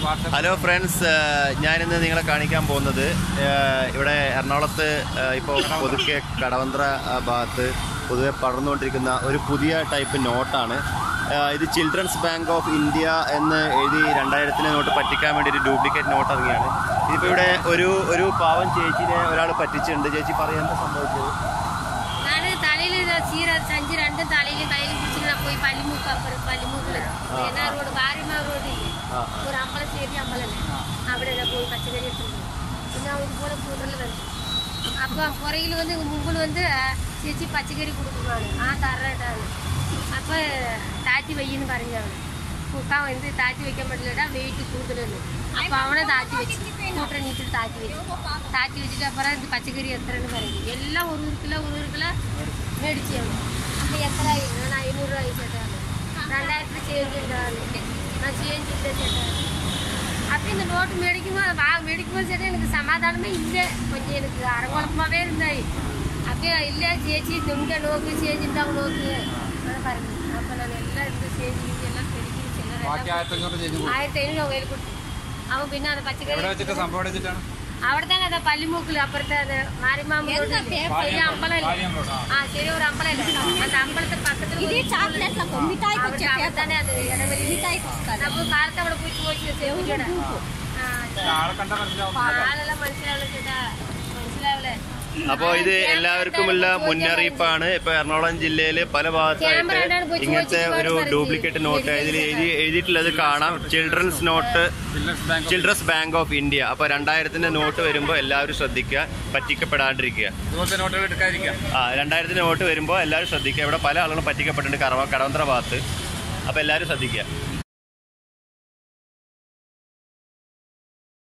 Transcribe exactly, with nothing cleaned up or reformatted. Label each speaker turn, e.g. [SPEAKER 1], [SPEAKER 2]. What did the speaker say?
[SPEAKER 1] Hello friends, ഞാനിന്ന് നിങ്ങളെ കാണിക്കാൻ പോകുന്നത് ഇവിടെ എറണാകുളത്ത് ഇപ്പോൾ പൊതുക്കെ കടവന്ത്ര ഭാഗത്ത് പൊതുവെ പടർന്നുകൊണ്ടിരിക്കുന്ന ഒരു പുതിയ ടൈപ്പ് നോട്ടാണ്. ഇത് ചിൽഡ്രൻസ് ബാങ്ക് ഓഫ് ഇന്ത്യ എന്ന് എഴുതി രണ്ടായിരത്തിൻ്റെ നോട്ട് പറ്റിക്കാൻ വേണ്ടി ഒരു ഡ്യൂപ്ലിക്കേറ്റ് നോട്ട് ഇറങ്ങിയാണ്. ഇതിപ്പോൾ ഇവിടെ ഒരു ഒരു പാവം ചേച്ചിനെ ഒരാൾ പറ്റിച്ചിട്ടുണ്ട്. ചേച്ചി പറയാൻ എന്താ സംഭവിച്ചത്?
[SPEAKER 2] തലയിൽ ചീര സഞ്ചി രണ്ടും തലയിൽ കയ്യിൽ പിടിച്ചിട്ട് പോയി പല്ലിമൂക്ക് അപ്പുറം പല്ലിമൂക്കില് റോഡ് ഭാര്യമാ റോഡ് ഒരു അമ്പലശ്ശേരി അമ്പലല്ലേ, അവിടെ പോയി പച്ചക്കറി എടുത്തിട്ടുണ്ട്. പിന്നെ ഇതുപോലെ കൂടുതൽ വരും. അപ്പൊ പുറകിൽ വന്ന് മുമ്പിൽ വന്ന് ചേച്ചി പച്ചക്കറി കൊടുക്കുന്നതാണ്. ആ തറയിട്ടാണ്. അപ്പൊ താറ്റി വയ്യെന്ന് പറഞ്ഞാണ്. കുക്കാൻ എന്ത് താറ്റി വെക്കാൻ പറ്റില്ല, വെയിറ്റ് കൂടുതലുണ്ട്. അപ്പൊ അവനെ താറ്റി വെച്ച് കൂട്ടർ നീച്ചിട്ട് താറ്റി വെച്ചു താറ്റി വെച്ചിട്ട് അപ്പുറം ഇത് പച്ചക്കറി എത്രയെന്ന് പറയും. എല്ലാം ഒരു ഒരു കിലോ ഒരു ഒരു കിലോ മേടിച്ചാണ്. അപ്പൊ എത്രയായി? ഞാൻ അഞ്ഞൂറ് രൂപ ചേട്ടാണ്. രണ്ടായിരത്തി ചേഞ്ച് ഉണ്ടാകുന്നു. நான் சேஞ்ச் இல்லை சேட்டா. அப்போ இந்த நோட்டு மேடிக்கும்போது வா மேடிக்கும்போது சேட்டா எனக்கு சமாதானமே இல்லை. கொஞ்சம் எனக்கு அரங்குழப்பமாகவே இருந்தாய். அப்போ இல்லை சேச்சி இங்கே நோக்கு சேஞ்ச் இருந்தாங்க நோக்கு அதை பாருங்க. அப்போ நான் எல்லாம் இருந்து சேஞ்ச் எல்லாம் பெருக்கி ஆயிரத்தி ஐநூறு கையில் கொடுத்து அவன் பின்ன அதை பச்சைக்கறி അവിടെ തന്നെ അതാ പല്ലിമൂക്കില് അപ്പുറത്തെ അത് മാരിമാമ അമ്പലം. ആ ശരി, ഒരു അമ്പലല്ലേ, അത് അമ്പലത്തെ പക്കത്തിൽ തന്നെ അത് നമുക്ക് കാലത്ത് അവിടെ പോയിട്ട് പോയിട്ട് ആളെല്ലാം മനസ്സിലാവില്ല ചേട്ടാ, മനസ്സിലാവില്ലേ?
[SPEAKER 1] അപ്പോൾ ഇത് എല്ലാവർക്കുമുള്ള മുന്നറിയിപ്പാണ്. ഇപ്പോൾ എറണാകുളം ജില്ലയിൽ പല ഭാഗത്തായിട്ട് ഇങ്ങനത്തെ ഒരു ഡ്യൂപ്ലിക്കേറ്റ് നോട്ട് ഇതിൽ എഴുതി എഴുതിയിട്ടുള്ളത് കാണാം. Children's note, children's bank of India. അപ്പോൾ രണ്ടായിരത്തിന്റെ നോട്ട് വരുമ്പോൾ എല്ലാവരും ശ്രദ്ധിക്കുക, പറ്റിക്കപ്പെടാണ്ടിരിക്കുക. ആ രണ്ടായിരത്തിന്റെ നോട്ട് വരുമ്പോൾ എല്ലാവരും ശ്രദ്ധിക്കുക. ഇവിടെ പല ആളുകളും പറ്റിക്കപ്പെട്ടിട്ടുണ്ട് കടവന്ത്ര ഭാഗത്ത്. അപ്പോൾ എല്ലാവരും ശ്രദ്ധിക്കുക.